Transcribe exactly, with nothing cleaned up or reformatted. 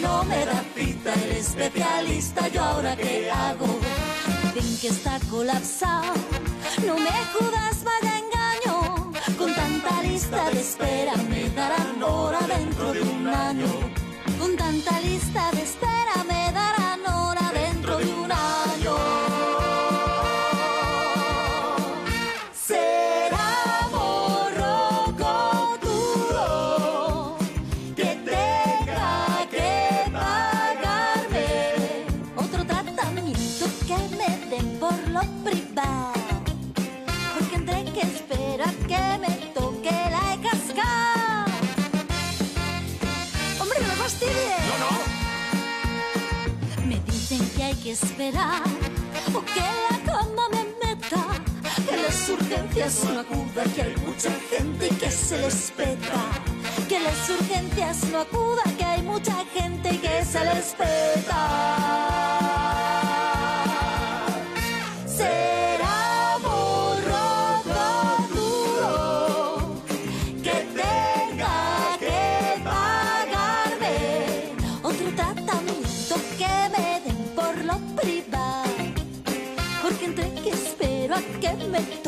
no me da cita el especialista. ¿Yo ahora qué hago? Ven que está colapsado, no me jodas, vaya engaño. Con tanta lista de espera me darán hora dentro de un año. Con tanta lista de espera me darán hora dentro de un año. Será morroco duro que tenga que pagarme otro tratamiento que me den por lo privado, porque entre que espero a que me toque la cascada. ¡Hombre, no me fastidie! No, no. Me dicen que hay que esperar o que la cama me meta, que las urgencias no acudan, que hay mucha gente que se les peta. Que las urgencias no acudan, que hay mucha gente que se les peta. Será morroco duro que tenga que pagarme otro tratamiento que me den por lo privado, porque entre que espero a que me